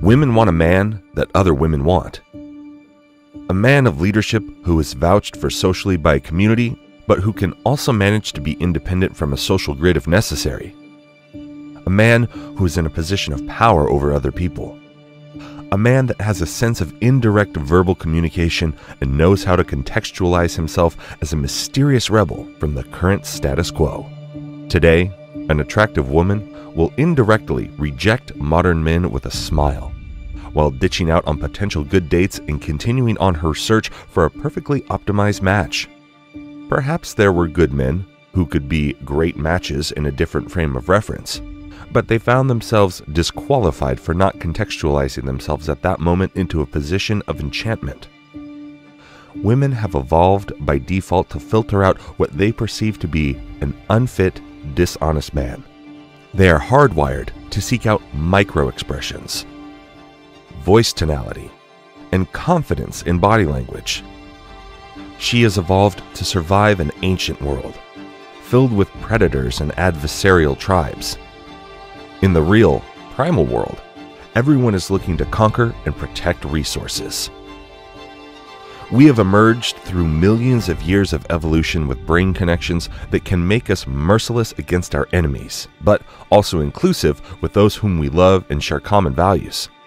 Women want a man that other women want. A man of leadership who is vouched for socially by a community, but who can also manage to be independent from a social grid if necessary. A man who is in a position of power over other people. A man that has a sense of indirect verbal communication and knows how to contextualize himself as a mysterious rebel from the current status quo. Today, an attractive woman will indirectly reject modern men with a smile, while ditching out on potential good dates and continuing on her search for a perfectly optimized match. Perhaps there were good men who could be great matches in a different frame of reference, but they found themselves disqualified for not contextualizing themselves at that moment into a position of enchantment. Women have evolved by default to filter out what they perceive to be an unfit, dishonest man. They are hardwired to seek out micro-expressions, voice tonality, and confidence in body language. She has evolved to survive an ancient world, filled with predators and adversarial tribes. In the real, primal world, everyone is looking to conquer and protect resources. We have emerged through millions of years of evolution with brain connections that can make us merciless against our enemies, but also inclusive with those whom we love and share common values.